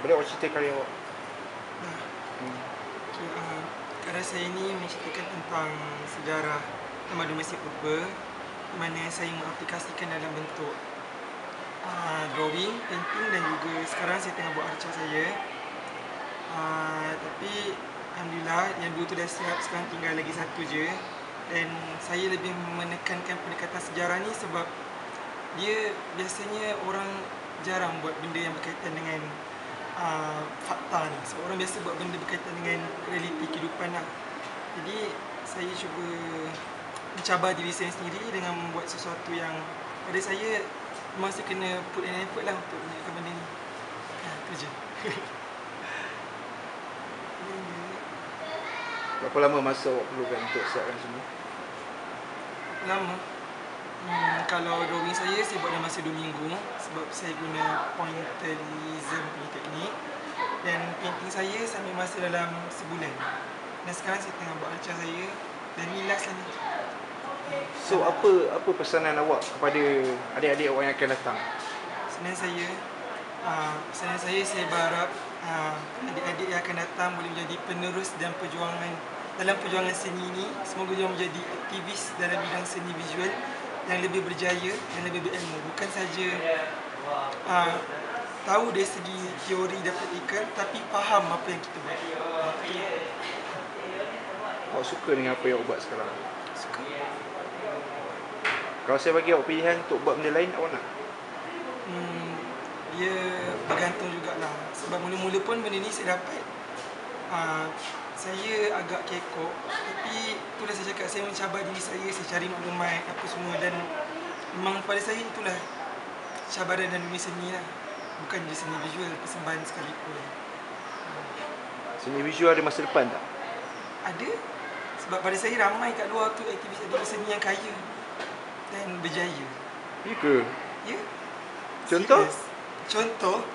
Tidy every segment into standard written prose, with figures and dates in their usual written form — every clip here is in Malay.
Boleh awak cerita karya awak? Nah, okay, karya saya ini menceritakan tentang sejarah tamadun Mesir Purba, di mana saya mengaplikasikan dalam bentuk drawing, painting dan juga sekarang saya tengah buat arca saya. Tapi alhamdulillah yang dua tu dah siap, sekarang tinggal lagi satu je. Dan saya lebih menekankan pendekatan sejarah ni sebab dia biasanya orang jarang buat benda yang berkaitan dengan fakta ni. So, orang biasa buat benda berkaitan dengan realiti kehidupan lah. Jadi saya cuba mencabar diri saya sendiri dengan membuat sesuatu yang pada saya memang saya kena put an effort lah untuk menjadikan benda ni. Itu je. Berapa lama masa awak perlukan untuk siapkan semua? Lama. Kalau drawing saya buat dalam masa 2 minggu sebab saya guna pointillism punya teknik. Dan painting saya ambil masa dalam sebulan. Dan sekarang saya tengah buat arca saya dan ni last lah ni. So apa pesanan awak kepada adik-adik awak yang akan datang? Pesanan saya berharap adik-adik yang akan datang boleh menjadi penerus dan dalam perjuangan seni ini. Semoga dia menjadi aktivis dalam bidang seni visual yang lebih berjaya dan lebih berilmu. Bukan saja tahu dari segi teori dan praktikal, tapi faham apa yang kita buat. Awak suka dengan apa yang awak buat sekarang? Suka. Kalau saya bagi awak pilihan untuk buat benda lain, awak nak? Dia bergantung jugalah. Sebab mula-mula pun benda ni saya dapat. Saya agak kekok, tapi itulah saya cakap, saya mencabar diri saya cari maklumat apa semua dan memang pada saya itulah cabaran dan dunia seni lah. Bukan je seni visual, persembahan sekalipun. Seni visual ada masa depan tak? Ada. Sebab pada saya ramai kat luar tu aktivis-aktivis seni yang kaya dan berjaya. Ya ke? Ya. Contoh? Serious. Contoh?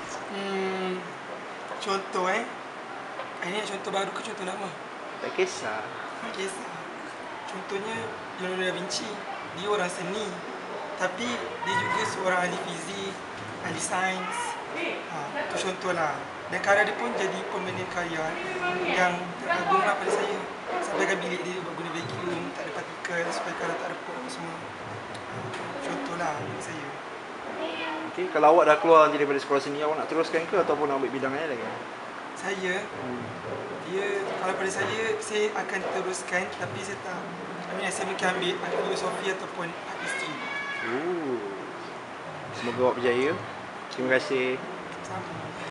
Contoh ini contoh baru ke contoh lama? Tak kisah. Tak kisah. Contohnya Leonardo da Vinci. Dia orang seni, tapi dia juga seorang ahli fizik, ahli sains. Itu contohlah. Dan karya dia pun jadi permanent karya yang teragunglah pada saya. Sampai ke bilik dia buat guna vacuum, tak ada partikel supaya karya tak reput apa semua. Contohlah bagi saya. Okay, kalau awak dah keluar nanti daripada sekolah seni, awak nak teruskan ke ataupun nak ambil bidang lain lagi? Saya, kalau pada saya akan teruskan, tapi saya tak. Saya mungkin ambil filosofi ataupun art history. Semoga awak berjaya. Terima kasih. Sama.